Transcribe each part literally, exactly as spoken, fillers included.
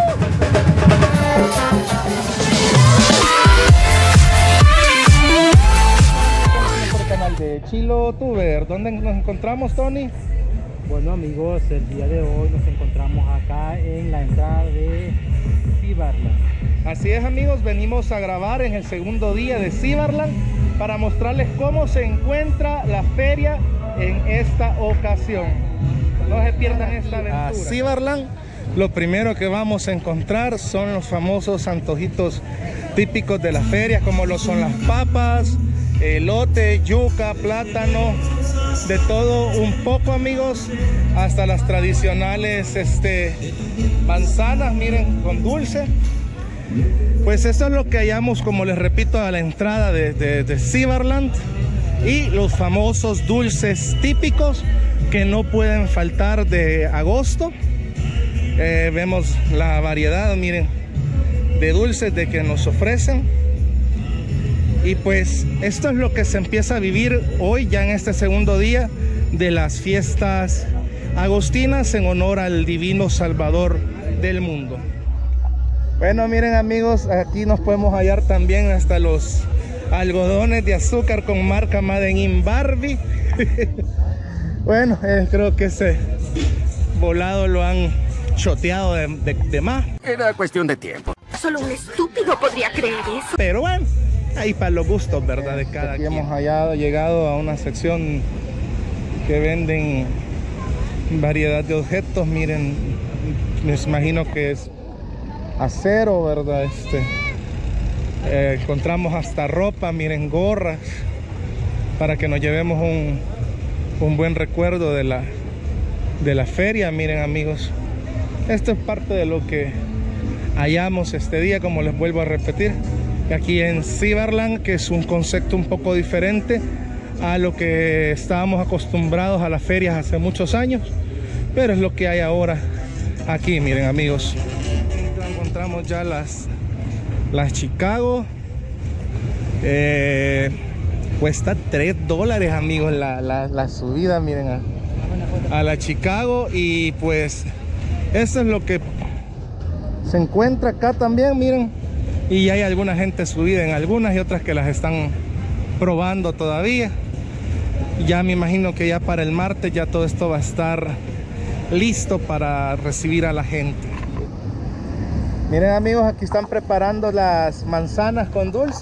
De Chilo Tuber, ¿dónde nos encontramos, Tony? Bueno amigos, el día de hoy nos encontramos acá en la entrada de Civarland. Así es amigos, venimos a grabar en el segundo día de Civarland para mostrarles cómo se encuentra la feria en esta ocasión. No se pierdan esta aventura. A Civarland, lo primero que vamos a encontrar son los famosos antojitos típicos de la feria, como lo son las papas, elote, yuca, plátano, de todo un poco amigos, hasta las tradicionales este, manzanas, miren, con dulce. Pues eso es lo que hallamos, como les repito, a la entrada de, de, de Civarland, y los famosos dulces típicos que no pueden faltar de agosto. Eh, vemos la variedad, miren, de dulces de que nos ofrecen. Y pues esto es lo que se empieza a vivir hoy, ya en este segundo día de las fiestas agostinas en honor al divino Salvador del mundo. Bueno, miren amigos, aquí nos podemos hallar también hasta los algodones de azúcar con marca Made in Barbie. Bueno, eh, creo que ese volado lo han choteado de, de, de más. Era cuestión de tiempo. Solo un estúpido podría creer eso. Pero bueno, ahí para los gustos, ¿verdad? De cada Aquí quien. Hemos hallado, llegado a una sección que venden variedad de objetos. Miren, les imagino que es acero, ¿verdad? Este, eh, encontramos hasta ropa, miren, gorras, para que nos llevemos un, un buen recuerdo de la, de la feria. Miren amigos, esto es parte de lo que hallamos este día, como les vuelvo a repetir, aquí en Civarland, que es un concepto un poco diferente a lo que estábamos acostumbrados a las ferias hace muchos años, pero es lo que hay ahora aquí. Miren amigos, encontramos ya las las Chicago, eh, cuesta tres dólares amigos la, la, la subida, miren, a, a la Chicago. Y pues eso es lo que se encuentra acá también, miren. Y hay alguna gente subida en algunas y otras que las están probando todavía. Ya me imagino que ya para el martes ya todo esto va a estar listo para recibir a la gente. Miren amigos, aquí están preparando las manzanas con dulce.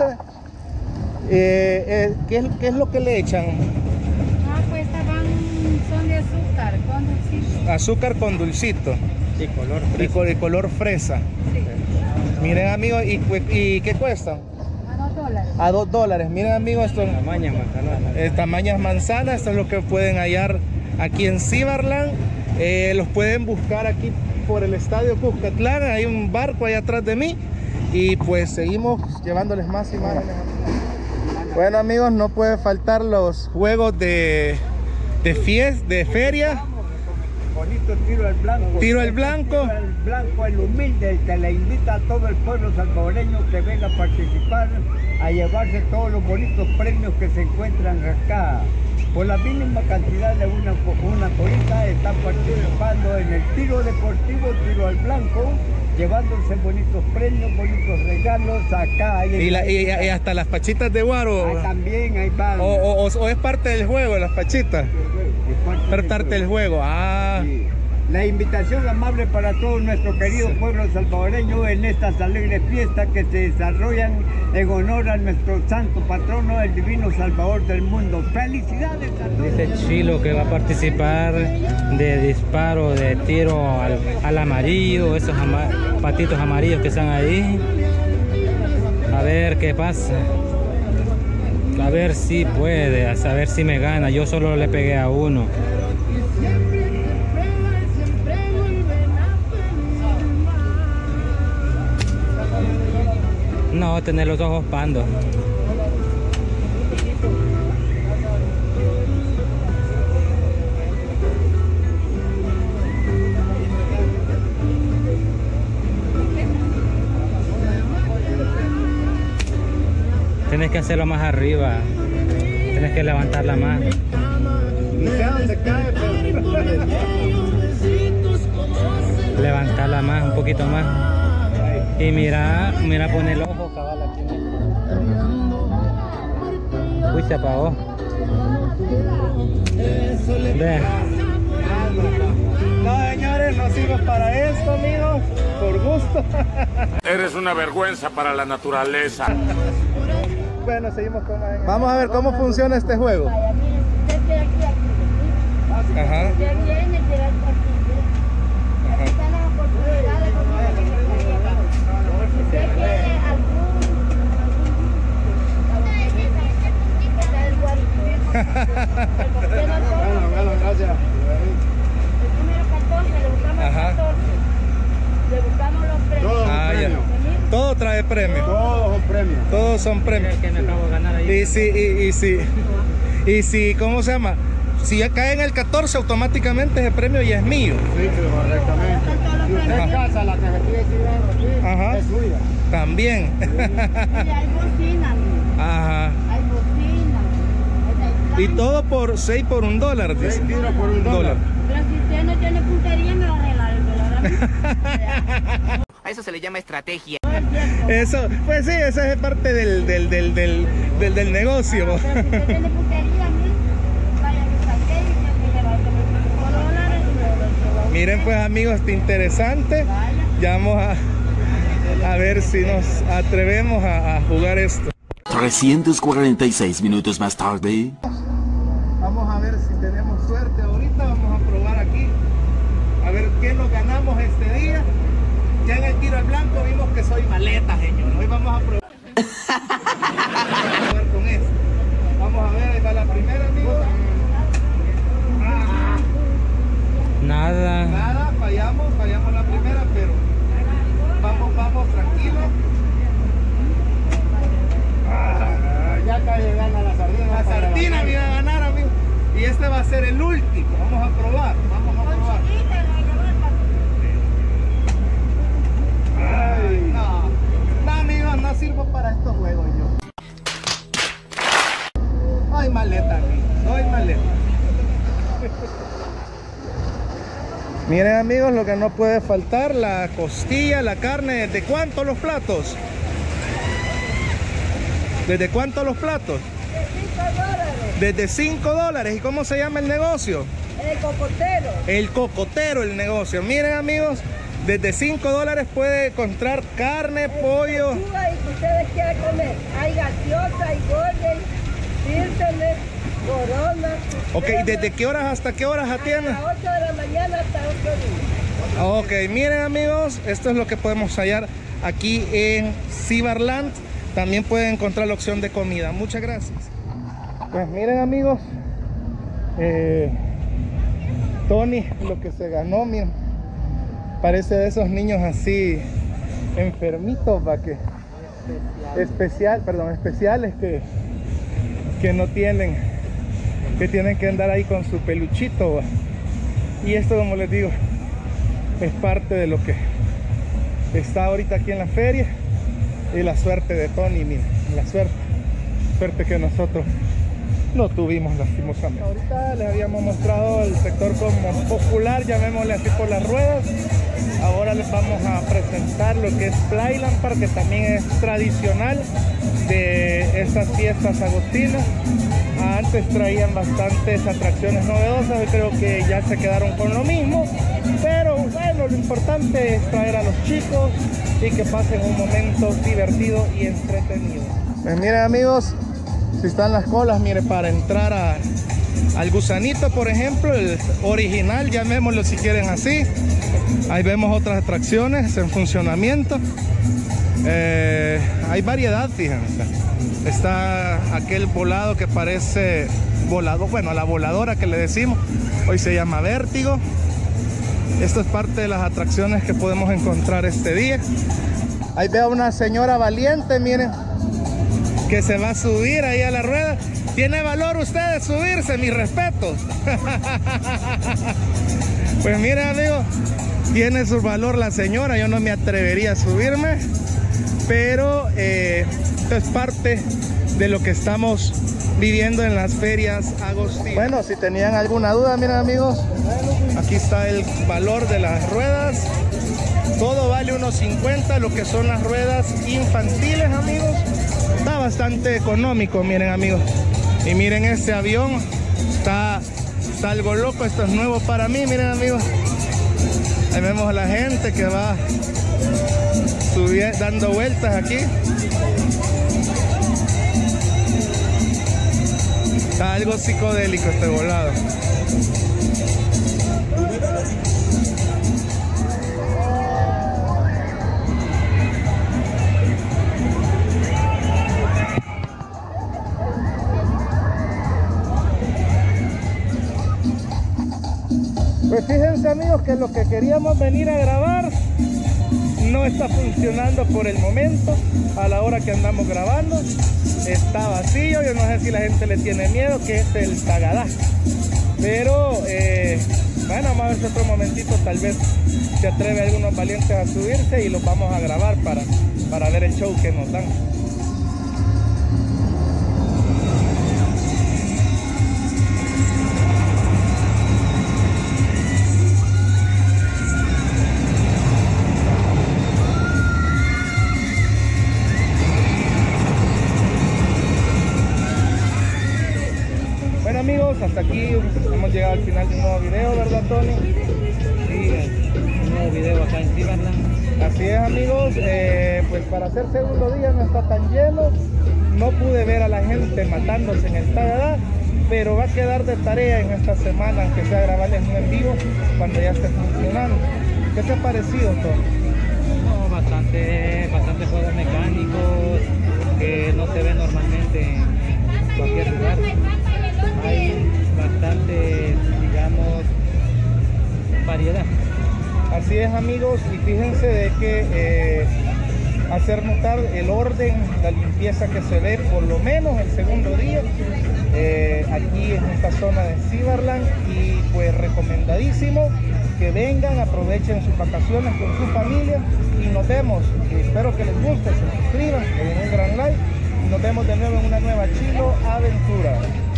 Eh, eh, ¿qué, es, ¿Qué es lo que le echan? Ah, pues estaban, son de azúcar con dulcito. Azúcar con dulcito. Y color fresa. Y con, de color fresa. Sí. Miren amigos, ¿y, y qué cuestan? A dos dólares. A dos dólares. Miren amigos, esto Tamañas manzanas. eh, tamañas manzanas, esto es lo que pueden hallar aquí en Civarland. Eh, los pueden buscar aquí por el estadio Cuscatlán, hay un barco ahí atrás de mí, y pues seguimos llevándoles más imágenes. Bueno amigos, no puede faltar los juegos de, de fiesta, de feria. Bonito tiro al blanco. Tiro al blanco. Tiro al blanco, el humilde, el que le invita a todo el pueblo salvadoreño que venga a participar, a llevarse todos los bonitos premios que se encuentran acá. Por la mínima cantidad de una, una colita están participando en el tiro deportivo, tiro al blanco, llevándose bonitos premios, bonitos regalos acá. Y, la, y, y hasta las pachitas de guaro. Ah, también ahí van. O, o, o es parte del juego, las pachitas. Es parte del juego. Ah. Sí. La invitación amable para todo nuestro querido pueblo salvadoreño en estas alegres fiestas que se desarrollan en honor a nuestro santo patrono, el divino Salvador del mundo. ¡Felicidades a todos! Dice Chilo que va a participar de disparo, de tiro al, al amarillo, esos ama patitos amarillos que están ahí. A ver qué pasa. A ver si puede, a saber si me gana. Yo solo le pegué a uno. No, tener los ojos pandos. Tienes que hacerlo más arriba. Tienes que levantarla más. Levantarla más, un poquito más. Y mira, mira, pone el ojo cabal aquí. Uy, se apagó. Ve. No, señores, no sirve para esto, amigos. Por gusto. Eres una vergüenza para la naturaleza. Bueno, seguimos con la... Vamos a ver cómo funciona este juego. Ajá. Ajá. Ah, ya. Todo trae premio. Todos son premios. Todos son premios. Que me acabo de ganar ahí. Y si, y, y si, y si, ¿cómo se llama? Si ya cae en el catorce, automáticamente ese premio ya es mío. Sí, correctamente. Si usted casa la que se pide aquí, Ajá. es suya. También. Hay bocina, Ajá. hay bocina. Y todo por seis por un dólar, dice. seis tiros por un dólar. Pero si usted no tiene puntería, me va a arreglar el dólar a mí. A eso se le llama estrategia. Eso, pues sí, esa es parte del, del, del, del, del, del negocio. Pero si usted tiene puntería, a mí, vaya, me saqué y me le va a tener cinco dólares y me lo Miren pues amigos, está interesante. Ya vamos a, a ver si nos atrevemos a, a jugar esto. trescientos cuarenta y seis minutos más tarde. Vamos a ver si tenemos suerte ahorita, vamos a probar aquí. A ver qué nos ganamos este día. Ya en el tiro al blanco vimos que soy maleta, señor. Hoy vamos a probar, a probar con esto. Vamos a ver, ahí va la primera, amigos. Ah, Nada. nada, fallamos, fallamos la primera, pero vamos, vamos, tranquilos. Ah, ya cae gana la sardina. La sardina me va a ganar, amigo. Y este va a ser el último. Vamos a probar, vamos a probar. Ay, no, no, amigos, no sirvo para estos juegos yo. Ay, maleta, amigos, soy maleta. Miren, amigos, lo que no puede faltar, la costilla, la carne. ¿De cuánto los platos? ¿Desde cuánto los platos? Desde cinco dólares. ¿Y cómo se llama el negocio? El cocotero. El cocotero, el negocio. Miren, amigos, desde cinco dólares puede encontrar carne, pollo. Y que ustedes quieran comer. Hay gaseosa, hay golden, pilsener, corona. Ok, ¿desde qué horas hasta qué horas atienden? A las ocho de la mañana hasta ocho días. Ok, miren, amigos, esto es lo que podemos hallar aquí en Cibarland. También pueden encontrar la opción de comida. Muchas gracias. Pues miren, amigos, eh, Tony, lo que se ganó, miren, parece de esos niños así enfermitos, va, que especial, perdón, especiales que, que no tienen, que tienen que andar ahí con su peluchito, va. Y esto, como les digo, es parte de lo que está ahorita aquí en la feria. Y la suerte de Tony, miren, la suerte, suerte que nosotros no tuvimos lastimosamente. Ahorita les habíamos mostrado el sector como popular, llamémosle así, por las ruedas. Ahora les vamos a presentar lo que es Playland Park, que también es tradicional de estas fiestas agostinas. Antes traían bastantes atracciones novedosas, yo creo que ya se quedaron con lo mismo, pero bueno, lo importante es traer a los chicos y que pasen un momento divertido y entretenido. Pues miren, amigos, si están las colas, miren, para entrar a, al gusanito, por ejemplo, el original, llamémoslo si quieren así. Ahí vemos otras atracciones en funcionamiento. Eh, hay variedad, fíjense. Está aquel volado que parece volado, bueno, la voladora que le decimos, hoy se llama Vértigo. Esto es parte de las atracciones que podemos encontrar este día. Ahí veo a una señora valiente, miren, que se va a subir ahí a la rueda. ¿Tiene valor ustedes subirse? Mis respetos. Pues miren, amigos, tiene su valor la señora. Yo no me atrevería a subirme, pero eh, esto es parte de lo que estamos viviendo en las ferias agostinas. Bueno, si tenían alguna duda, miren, amigos, aquí está el valor de las ruedas. Todo vale unos cincuenta, lo que son las ruedas infantiles, amigos. Está bastante económico, miren, amigos. Y miren este avión, está, está algo loco, esto es nuevo para mí, miren, amigos. Ahí vemos a la gente que va subiendo, dando vueltas aquí. Está algo psicodélico este volado. Pues fíjense, amigos, que lo que queríamos venir a grabar no está funcionando por el momento. A la hora que andamos grabando está vacío. Yo no sé si la gente le tiene miedo, que es el Tagadá, pero eh, bueno, vamos a ver si otro momentito tal vez se atreve algunos valientes a subirse y los vamos a grabar para, para ver el show que nos dan. Amigos, hasta aquí hemos llegado al final de un nuevo video, ¿verdad, Tony? Sí, un nuevo video acá en Seaverland. Así es, amigos, eh, pues para hacer segundo día no está tan lleno. No pude ver a la gente matándose en el Tagadá, pero va a quedar de tarea en esta semana, aunque sea grabarles un en vivo cuando ya esté funcionando. ¿Qué te ha parecido, Tony? No, bastante, bastante juegos mecánicos que no se ven normalmente en cualquier lugar. Hay bastante, digamos, variedad. Así es, amigos, y fíjense de que eh, hacer notar el orden, la limpieza que se ve, por lo menos el segundo día, eh, aquí en esta zona de Seaverland, y pues recomendadísimo que vengan, aprovechen sus vacaciones con su familia, y nos vemos, y espero que les guste, se suscriban, le den un gran like, y nos vemos de nuevo en una nueva Chilo Aventura.